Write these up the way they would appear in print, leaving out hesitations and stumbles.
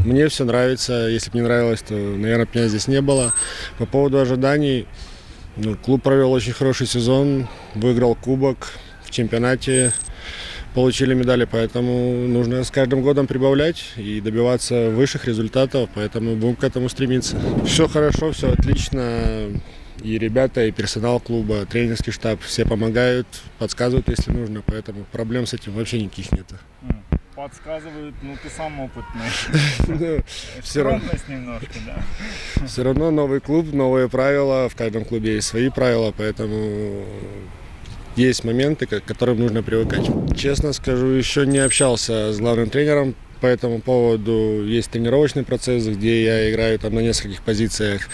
Мне все нравится. Если бы не нравилось, то, наверное, меня здесь не было. По поводу ожиданий, клуб провел очень хороший сезон, выиграл кубок в чемпионате, получили медали, поэтому нужно с каждым годом прибавлять и добиваться высших результатов, поэтому будем к этому стремиться. Все хорошо, все отлично. И ребята, и персонал клуба, тренерский штаб, все помогают, подсказывают, если нужно, поэтому проблем с этим вообще никаких нет. Подсказывают, ты сам опытный. Скромность немножко, да. Все равно новый клуб, новые правила, в каждом клубе есть свои правила, поэтому есть моменты, к которым нужно привыкать. Честно скажу, еще не общался с главным тренером по этому поводу. Есть тренировочный процесс, где я играю там на нескольких позициях.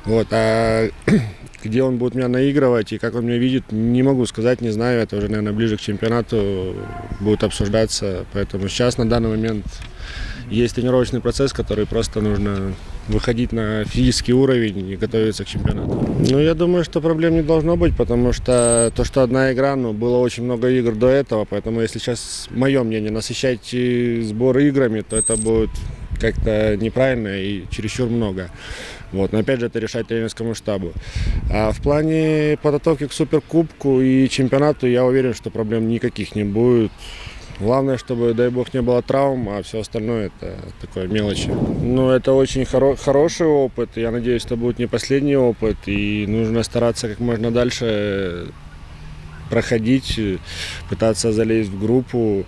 А где он будет меня наигрывать и как он меня видит, не могу сказать, не знаю. Это уже, наверное, ближе к чемпионату будет обсуждаться. Поэтому сейчас, на данный момент, есть тренировочный процесс, который просто нужно выходить на физический уровень и готовиться к чемпионату. Я думаю, что проблем не должно быть, потому что одна игра, было очень много игр до этого, поэтому если сейчас, мое мнение, насыщать сбор играми, то это будет как-то неправильно и чересчур много. Но опять же, это решать тренерскому штабу. А в плане подготовки к Суперкубку и чемпионату, я уверен, что проблем никаких не будет. Главное, чтобы, дай бог, не было травм, а все остальное это такое мелочи. Это очень хороший опыт. Я надеюсь, что будет не последний опыт. И нужно стараться как можно дальше проходить, пытаться залезть в группу.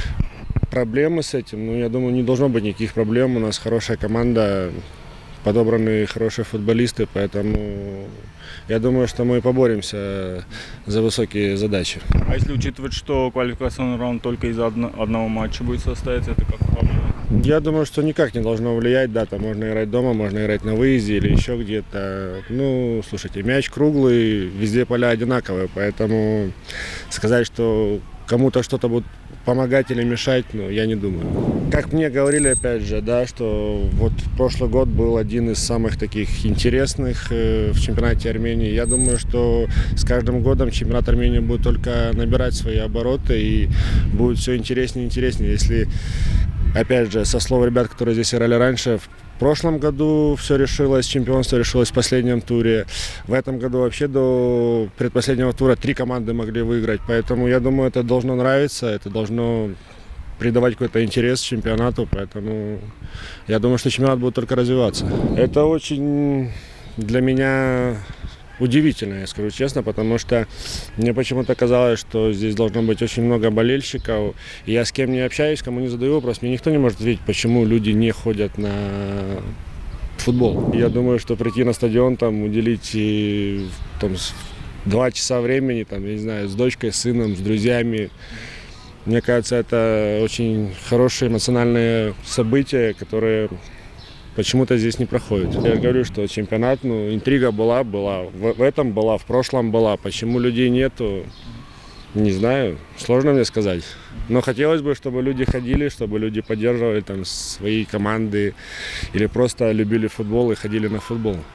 Проблемы с этим, я думаю, не должно быть никаких проблем. У нас хорошая команда, подобраны хорошие футболисты, поэтому я думаю, что мы поборемся за высокие задачи. А если учитывать, что квалификационный раунд только из одного матча будет состоять, это как повлияет? Я думаю, что никак не должно влиять. Да, там можно играть дома, можно играть на выезде или еще где-то. Слушайте, мяч круглый, везде поля одинаковые, поэтому сказать, что кому-то что-то будет помогать или мешать, я не думаю. Как мне говорили, опять же, что прошлый год был один из самых таких интересных в чемпионате Армении. Я думаю, что с каждым годом чемпионат Армении будет только набирать свои обороты и будет все интереснее и интереснее. Если, опять же, со слов ребят, которые здесь играли раньше, в прошлом году все решилось, чемпионство решилось в последнем туре. В этом году вообще до предпоследнего тура 3 команды могли выиграть. Поэтому я думаю, это должно нравиться, это должно придавать какой-то интерес чемпионату. Поэтому я думаю, что чемпионат будет только развиваться. Это очень для меня удивительно, я скажу честно, потому что мне почему-то казалось, что здесь должно быть очень много болельщиков. И я с кем не общаюсь, кому не задаю вопрос, мне никто не может ответить, почему люди не ходят на футбол. Я думаю, что прийти на стадион, уделить 2 часа времени, я не знаю, с дочкой, с сыном, с друзьями. Мне кажется, это очень хорошее эмоциональное событие, которое почему-то здесь не проходит. Я говорю, что чемпионат, интрига была, в этом была, в прошлом была. Почему людей нету, не знаю, сложно мне сказать. Но хотелось бы, чтобы люди ходили, чтобы люди поддерживали свои команды или просто любили футбол и ходили на футбол.